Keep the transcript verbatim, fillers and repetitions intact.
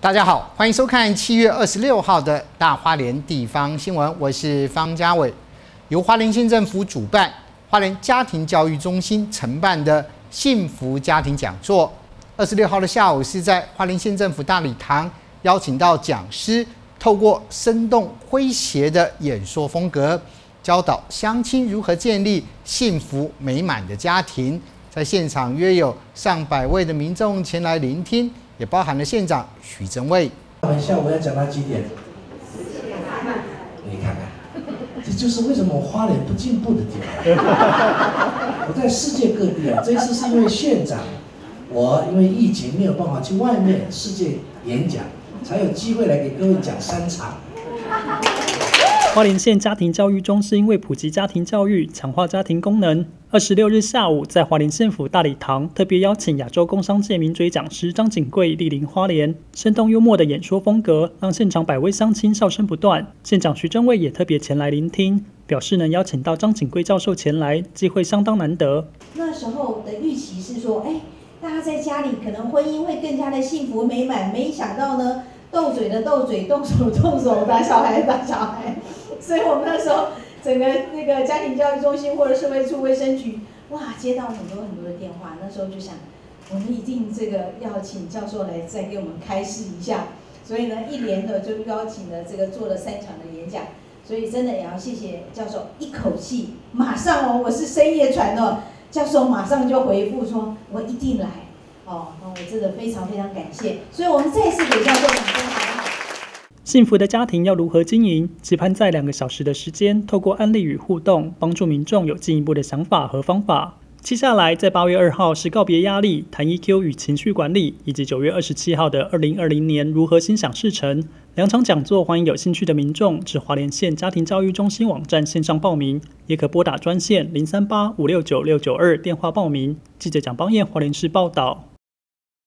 大家好，欢迎收看七月二十六号的大花莲地方新闻，我是方家伟。由花莲县政府主办、花莲家庭教育中心承办的幸福家庭讲座，二十六号的下午是在花莲县政府大礼堂邀请到讲师，透过生动诙谐的演说风格，教导乡亲如何建立幸福美满的家庭。在现场约有上百位的民众前来聆听。 也包含了县长许正卫。 我们下午要讲到几点？你看看，这就是为什么我花莲不进步的地方。我在世界各地啊，这一次是因为县长，我因为疫情没有办法去外面世界演讲，才有机会来给各位讲三场。 花莲县家庭教育中心为普及家庭教育、强化家庭功能，二十六日下午在花莲县府大礼堂特别邀请亚洲工商界名嘴讲师张景贵莅临花莲，生动幽默的演说风格让现场百位乡亲笑声不断。县长徐正卫也特别前来聆听，表示能邀请到张景贵教授前来，机会相当难得。 那时候的预期是说，哎，大家在家里可能婚姻会更加的幸福美满，没想到呢，斗嘴的斗嘴，动手动手，打小孩打小孩。 所以我们那时候整个那个家庭教育中心或者社会处卫生局，哇，接到很多很多的电话。那时候就想，我们一定这个要请教授来再给我们开示一下。所以呢，一连的就邀请了这个做了三场的演讲。所以真的也要谢谢教授，一口气马上哦，我是深夜传哦，教授马上就回复说，我一定来哦，那我真的非常非常感谢。所以我们再次给教授掌声好不好？ 幸福的家庭要如何经营？期盼在两个小时的时间，透过案例与互动，帮助民众有进一步的想法和方法。接下来，在八月二号是告别压力、谈 E Q 与情绪管理，以及九月二十七号的二零二零年如何心想事成两场讲座，欢迎有兴趣的民众至花莲县家庭教育中心网站线上报名，也可拨打专线零三八五六九六九二电话报名。记者蒋邦彦花莲市报道。